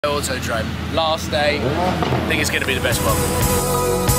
Autodrome. Last day, I think it's going to be the best one.